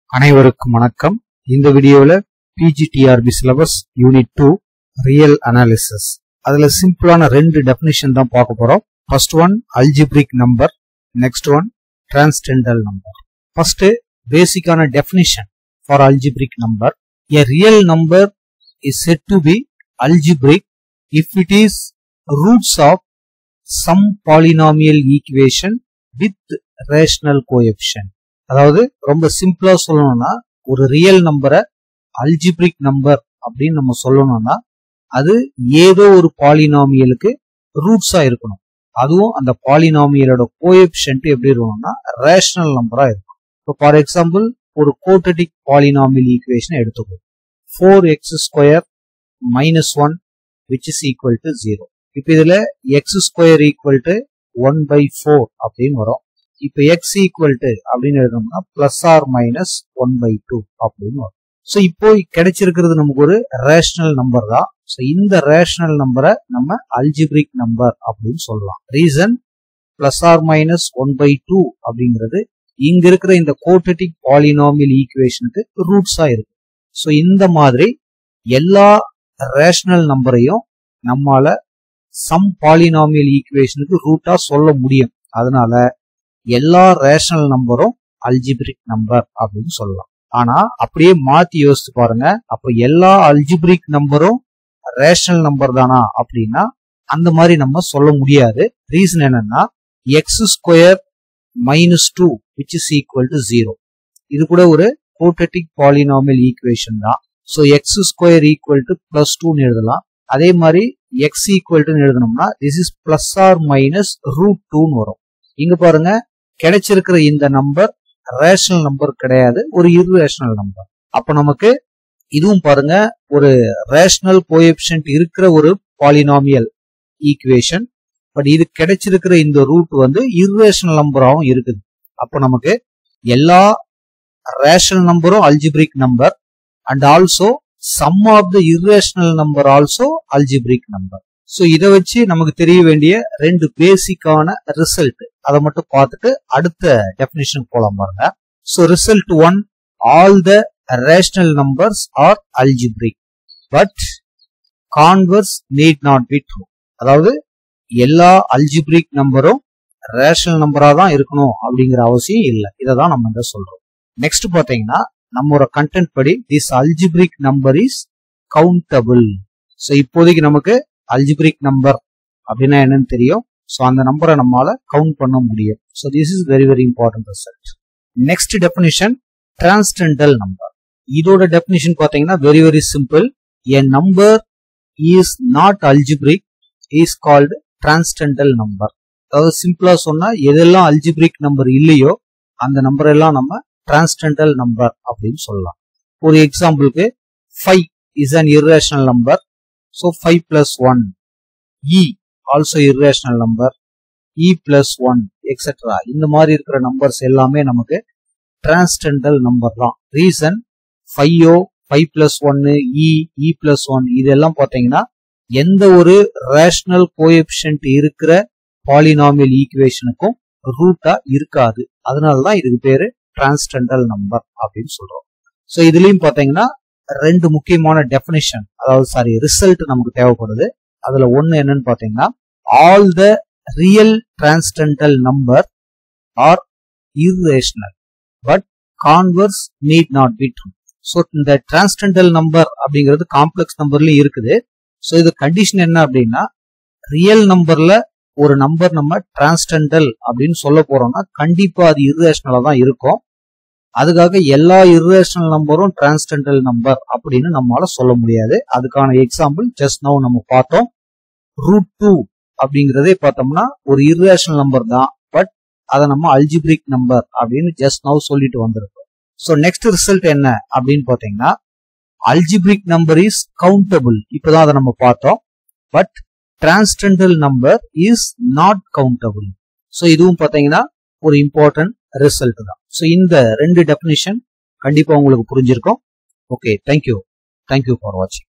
அனைவருக்கும் வணக்கம். இந்த வீடியோல PGTRB syllabus unit 2 real analysis அதுல சிம்பிளான ரெண்டு டெஃபினிஷன் தான் பார்க்க போறோம். First one algebraic number, next one transcendental number. First பேசிக்கான definition for algebraic number. A real number is said to be algebraic if it is roots of some polynomial equation with rational coefficient. அதாவது ரொம்ப சிம்பிளா சொல்லணும்னா ஒரு real நம்பரை algebraic number அப்படின்னு நம்ம சொல்லணும்னா அது ஏதோ ஒரு பாலினாமியலுக்கு ரூட்ஸா இருக்கணும். அதுவும் அந்த பாலினாமியலோட கோஎஃபிஷியன்ட் எப்படி இருக்கணும்னா ரேஷனல் நம்பரா இருக்கும். இப்போ ஃபார் எக்ஸாம்பிள் ஒரு குவாட்ரடிக் பாலினாமியல் ஈக்குவேஷன் எடுத்துக்கோ. 4x² - 1 which is equal to 0. இப்போ இதுல x² = 1/4 அப்படின்னு வரும். இப்ப x equal to அப்படின்னு எழுதணும்னா +or-1/2 அப்படின்னு வரும். சோ இப்போ கிடைச்சிருக்கிறது நமக்கு ஒரு ரேஷனல் நம்பர் தான். சோ இந்த ரேஷனல் நம்பரை நம்ம அல்ஜிப்ரிக் நம்பர் அப்படின்னு சொல்லலாம். ரீசன் +or-1/2 அப்படிங்கிறது இங்க இருக்கிற இந்த குவாட்ரடிக் பாலினாமியல் ஈக்குவேஷனுக்கு ரூட்ஸா இருக்கு. சோ இந்த மாதிரி எல்லா ரேஷனல் நம்பரையும் நம்மால சம் பாலினாமியல் ஈக்குவேஷனுக்கு ரூட்டா சொல்ல முடியும். அதனால எல்லா ரேஷனல் நம்பரும் அல்ஜிப்ரிக் நம்பர் அப்படின்னு சொல்லலாம். ஆனா அப்படியே மாத்தி யோசிச்சு பாருங்க, அப்ப எல்லா அல்ஜிப்ரிக் நம்பரும் ரேஷனல் நம்பர் தானா அப்படின்னா அந்த மாதிரி நம்ம சொல்ல முடியாது. ரீசன் என்னன்னா x² - 2 which is equal to 0. இது கூட ஒரு குவாட்ரடிக் பாலினாமியல் ஈக்குவேஷன் தான். சோ x² = +2 எழுதலாம். அதே மாதிரி x எழுதணும்னா this is +or-√2 வரும். இங்க பாருங்க, கிடைச்சிருக்கிற இந்த நம்பர் ரேஷனல் நம்பர் கிடையாது, ஒரு இர்ரேஷனல் நம்பர். அப்ப நமக்கு இதுவும் பாருங்க ஒரு ரேஷனல் கோஎஃபிஷியன்ட் இருக்கிற ஒரு பாலினாமியல் ஈக்குவேஷன். பட் இது கிடைச்சிருக்கிற இந்த ரூட் வந்து இர்ரேஷனல் நம்பராகவும் இருக்குது. அப்ப நமக்கு எல்லா ரேஷனல் நம்பரும் algebraic number and also some of the irrational number also algebraic number. So இதை வச்சு நமக்கு தெரிய வேண்டிய ரெண்டு பேசிக்கான ரிசல்ட் அதை மட்டும் பார்த்துட்டு அடுத்த டெஃபினிஷன் போலாம் பாருங்க. So result 1, all the rational numbers are algebraic but converse need not be true. அதாவது எல்லா அல்ஜிப்ரிக் நம்பரும் ரேஷனல் நம்பரா தான் இருக்கணும் அப்படிங்கிற அவசியம் இல்லை. இதை தான் நம்ம இங்க சொல்றோம். நெக்ஸ்ட் பாத்தீங்கன்னா நம்மளோட கண்டென்ட் படி this algebraic number is countable. So இப்போதைக்கு நமக்கு அல்ஜிப்ரிக் நம்பர் அப்படின்னா என்னன்னு தெரியும். சோ அந்த நம்பரை நம்மால கவுண்ட் பண்ண முடியும். So this is very very important result. Next definition transcendental number. இதோட டெஃபினிஷன் பாத்தீங்கன்னா very very simple. a number is not algebraic is called transcendental number. அதாவது சிம்பிளா சொன்னா எதெல்லாம் அல்ஜிப்ரிக் நம்பர் இல்லையோ அந்த நம்பர் எல்லாம் நம்ம டிரான்ஸ்டெண்டல் நம்பர் அப்படின்னு சொல்லலாம். ஒரு எக்ஸாம்பிளுக்கு 5 is an irrational number. So 5 + 1. E also irrational number. E + 1 etc. இந்த மாதிரி இருக்கிற நம்பர்ஸ் எல்லாமே நமக்கு டிரான்ஸ்டெண்டல் நம்பர் தான். ரீசன் 5 + 1 E + 1 இதெல்லாம் பாத்தீங்கன்னா எந்த ஒரு ரேஷனல் கோஎஃபிஷியன்ட் இருக்கிற பாலினாமியல் ஈக்குவேஷனுக்கும் ரூட்டா இருக்காது. அதனாலதான் இதுக்கு பேரு டிரான்ஸ்டெண்டல் நம்பர் அப்படின்னு சொல்றோம். சோ இதுலயும் பாத்தீங்கன்னா ரெண்டு முக்கியமான டெஃபினிஷன், அதாவது ரிசல்ட் நமக்கு தேவைப்படுது. அதுல ஒண்ணு என்னன்னு பாத்தீங்கன்னா all the real transcendental number are irrational but converse need not be true. So இந்த டிரான்ஸ்டெண்டல் நம்பர் அப்படிங்கிறது காம்ப்ளெக்ஸ் நம்பர்லயும் இருக்குது. சோ இது கண்டிஷன் என்ன அப்படின்னா ரியல் நம்பர்ல ஒரு நம்பர் நம்ம டிரான்ஸ்டெண்டல் அப்படின்னு சொல்ல போறோம்னா கண்டிப்பா அது இர்ரேஷனலா தான் இருக்கும். அதுக்காக எல்லா இர்ரேஷனல் நம்பரும் டிரான்ஸ்டெண்டல் நம்பர் அப்படின்னு நம்மளால சொல்ல முடியாது. அதுக்கான எக்ஸாம்பிள் ஜஸ்ட் நவ் நம்ம பார்த்தோம். √2 அப்படிங்கறதே பார்த்தோம்னா ஒரு இர்ரேஷனல் நம்பர் தான், பட் அதை நம்ம அல்ஜிப்ரிக் நம்பர் அப்படின்னு ஜஸ்ட் நவ் சொல்லிட்டு வந்திருக்கோம். சோ நெக்ஸ்ட் ரிசல்ட் என்ன அப்படின்னு பாத்தீங்கன்னா அல்ஜிப்ரிக் நம்பர் இஸ் கவுண்டபிள். இப்பதான் அதை நம்ம பார்த்தோம். But transcendental number is not countable. So இதுவும் பாத்தீங்கன்னா ஒரு இம்பார்ட்டன்ட் ரிசல்ட் தான். சோ இந்த ரெண்டு டெஃபினிஷன் கண்டிப்பா உங்களுக்கு புரிஞ்சிருக்கும். ஓகே, தேங்க்யூ ஃபார் வாட்சிங்.